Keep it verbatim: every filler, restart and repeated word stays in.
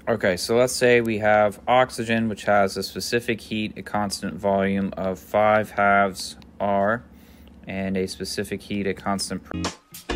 Okay, so let's say we have oxygen, which has a specific heat, a constant volume of five halves R, and a specific heat, a constant...